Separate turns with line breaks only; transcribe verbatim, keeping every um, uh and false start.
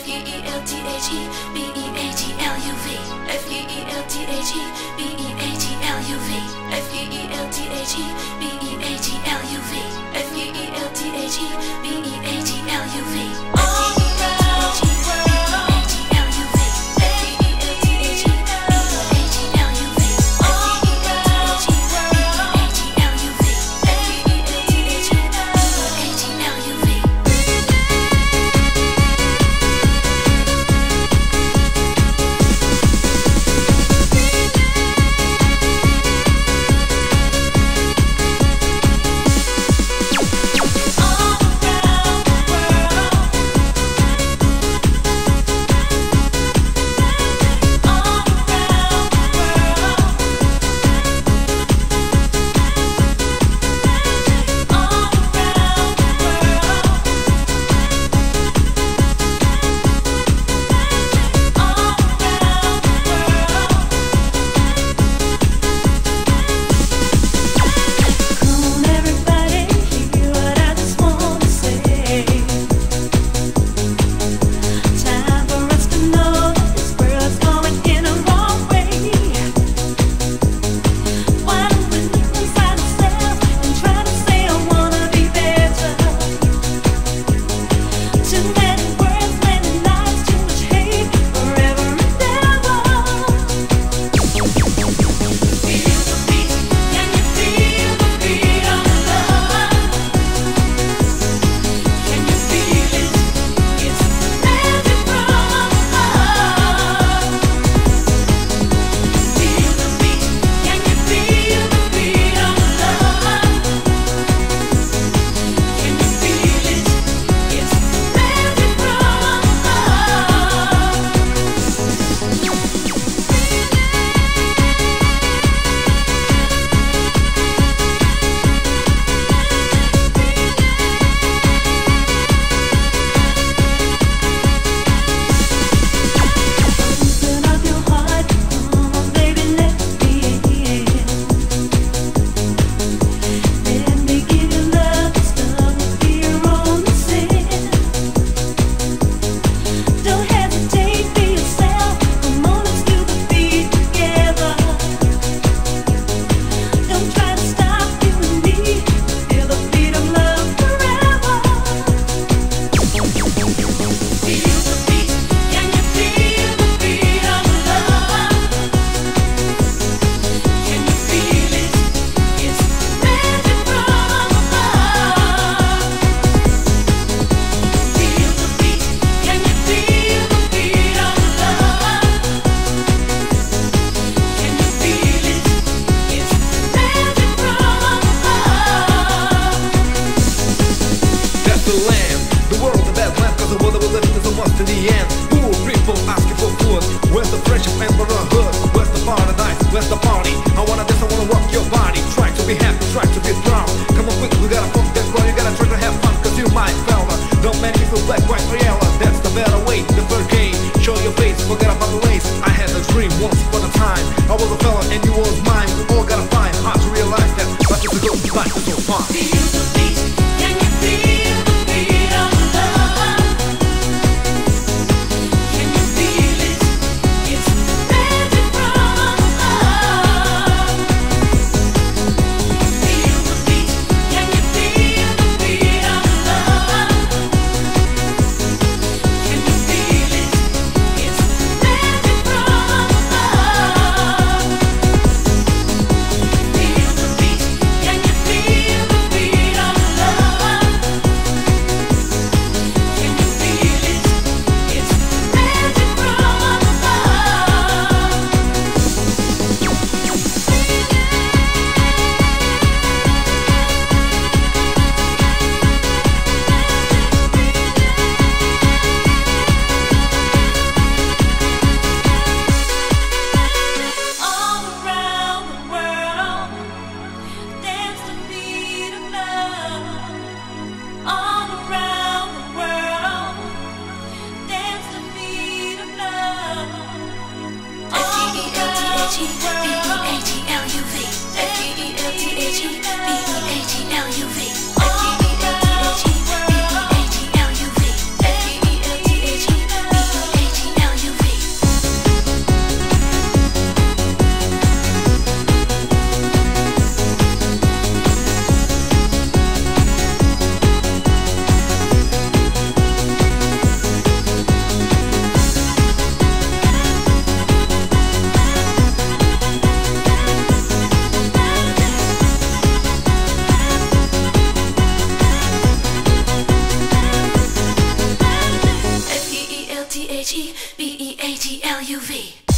E E L T H E B E A G L U V. F E E L T H E B E A G L U V. F E E L T H E B E A G L U V. F E E L T H E B E A G L U V.
To the end, poor people asking for food. Where's the friendship and brotherhood? Where's the paradise? Where's the party? I wanna dance, I wanna rock your body. Try to be happy, try to be proud. Come on quick, we gotta pump that crowd. You gotta try to have fun, cause you might fella. Don't make me feel black, white, or yellow. That's the better way, the fair game. Show your face, forget about the race. I had a dream once upon a time. I was a fella and you was mine. We all gotta find hard to realize that life is a good, life is so fun.
Feel the beat, can you feel the beat of love? Feel the beat, can you feel the beat of love? H E B E A T L U V.